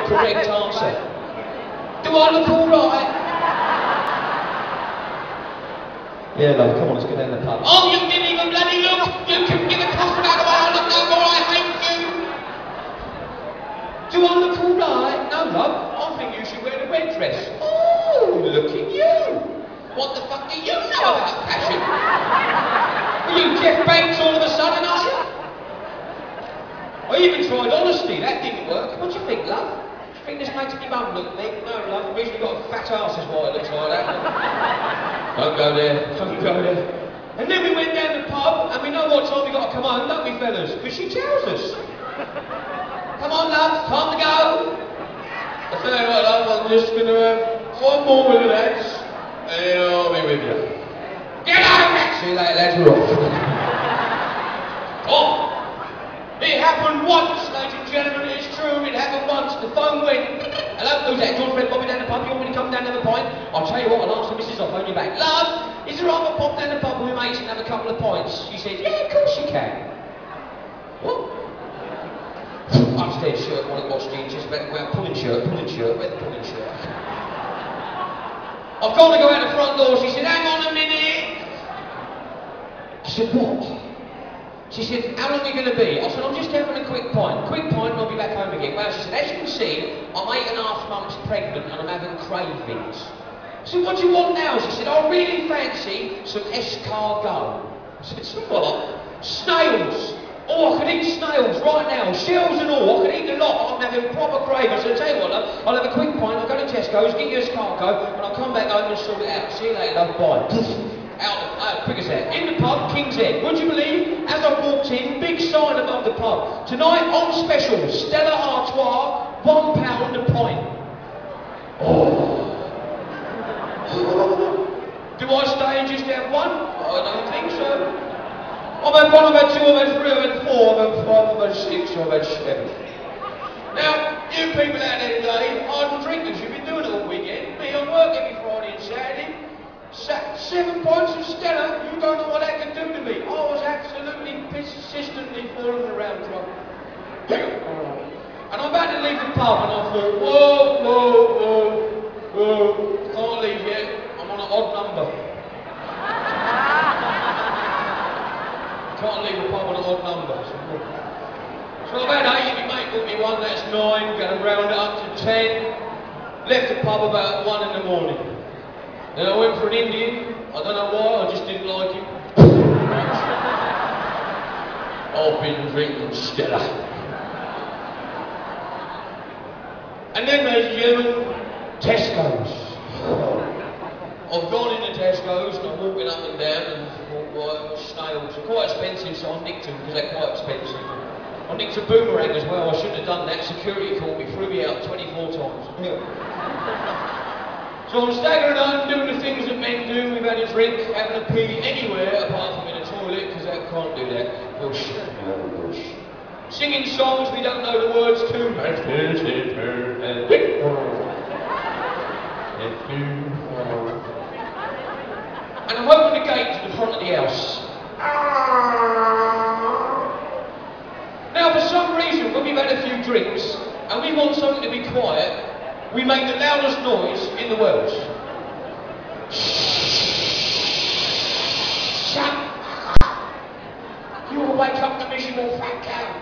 correct answer. Do I look alright? Yeah, love, come on, let's go down the pub. Oh, you didn't even bloody look! You couldn't give a toss about the way I look no more, I hate you! Do I look alright? No, love, I think you should wear the red dress. Oh, look at you! What the fuck do you know about fashion? Are you Jeff Banks all of a sudden, are you? I even tried honesty, that didn't work. What do you think, love? Do you think this makes me mum look big? No, love, the reason you've got a fat ass is why it looks like that. Don't go there, don't go there. And then we went down the pub, and we know what time we got to come home, don't we, fellas? Because she tells us. Come on, love, time to go. I tell you what, love, I'm just going to have one more with the lads, and then I'll be with you. Get out, lads! See you later, lads, we're off. Oh! It happened once, ladies and gentlemen, it's true, it happened once. The phone went. Hello, who's that? Your friend Bobby down the pub, you want me to come down to have a pint? I'll tell you what, I'll ask the missus, I'll phone you back. Love, is there right to pop down the pub with my mates and have a couple of pints? She said, yeah, of course you can. What? Upstairs shirt, one of the jeans, just about to go out, pulling shirt, where's the pulling shirt? I've got to go out the front door, she said, hang on a minute. I said, what? She said, how long are you going to be? I said, I'm just having a quick pint and I'll be back home again. Well, she said, as you can see, I'm 8.5 months pregnant and I'm having cravings. I said, what do you want now? She said, I really fancy some escargot. I said, some what? Snails. Oh, I could eat snails right now, shells and all, I could eat a lot, I'm having proper cravings. So I tell you what, love, I'll have a quick pint, I'll go to Tesco's, get you escargot, and I'll come back home and sort it out. See you later, love, bye. Out, quick as that. In the pub, King's Head. Would you believe, as I walked in, big sign above the pub. Tonight on special, Stella Artois, £1 a pint. Oh. Do I stay and just have one? I don't think so. I've had one, I've had two, I've had three, I've had four, I've had five, I've had six, I've had seven. Now, you people out there today, ardent drinkers, you've been doing it all weekend. Me, I work every Friday and Saturday. 7 pints of Stella, you don't know what that can do to me. I was absolutely persistently falling around trouble. And I'm about to leave the pub and I thought, whoa, can't leave yet, I'm on an odd number. Can't leave the pub on an odd number. So about 8, my mate got me one, that's 9, going to round it up to 10. Left the pub about 1 in the morning. Then I went for an Indian, I don't know why, I just didn't like him. I've been drinking Stella. And then, ladies and gentlemen, Tesco's. I've gone into Tesco's and I'm walking up and down and thought, right, snails. They're quite expensive, so I nicked them because they're quite expensive. I nicked a boomerang as well, I shouldn't have done that. Security called me, threw me out 24 times. So I'm staggering home, doing the things that men do. We've had a drink, having a pee anywhere apart from in a toilet, because I can't do that. Bush. Singing songs we don't know the words to. And I'm opening the gate to the front of the house. Now, for some reason, when we've had a few drinks and we want something to be quiet, we make the loudest noise in the world. Shut up! You will wake up the miserable fat cow.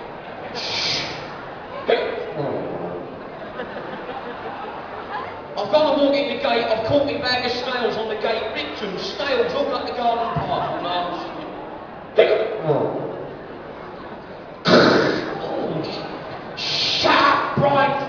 I've gone to walk in the gate, I've caught me bag of snails on the gate, ripped them, snails all up the garden path. Shut up, Brian!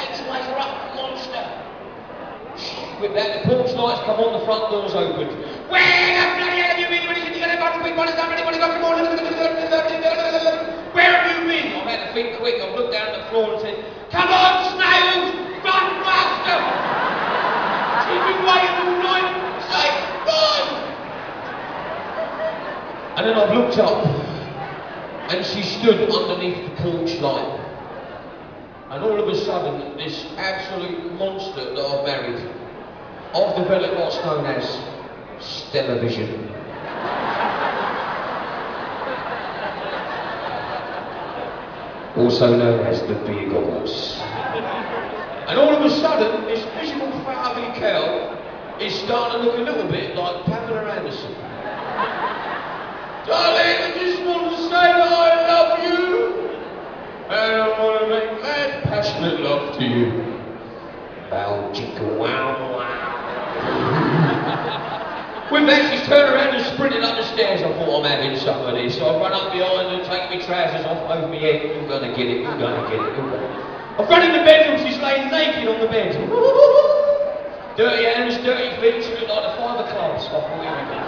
With that, the porch lights come on, the front door's open. Where the bloody hell have you been? When you got a quick one, come on. Where have you been? I've had to think quick, I've looked down at the floor and said, come on, snails, run faster! She's been waiting all night, say, run! And then I've looked up, and she stood underneath the porch light. And all of a sudden, this absolute monster that I've married, I've developed what's known as Stella-vision. Also known as the beer goggles. And all of a sudden, this miserable fat ugly cow is starting to look a little bit like Pamela Anderson. Darling, I just want to say that I love you. And I want to make mad, passionate love to you. Bow, chicka, wow, wow. With that, she's turned around and sprinted up the stairs. I thought, I'm having some of this. So I run up behind her, taking my trousers off over my head. You're going to get it, you're going to get it, you're going to get it. I've run in the bedroom, she's laying naked on the bed. Dirty hands, dirty feet, she looked like the 5 o'clock. I thought, here we go.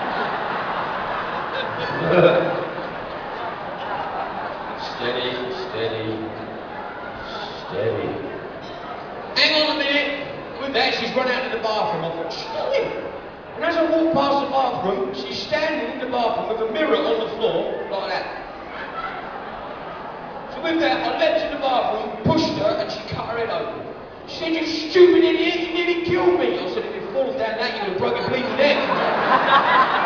Steady, steady, steady. Hang on a minute. With that, she's run out to the bathroom. I thought, stop it. And as I walk past the bathroom, she's standing in the bathroom with a mirror on the floor, like that. So with that, I leapt in the bathroom, pushed her, and she cut her head open. She said, you stupid idiot, you nearly killed me. I said, if you'd fallen down that, you would have broken bleeding neck.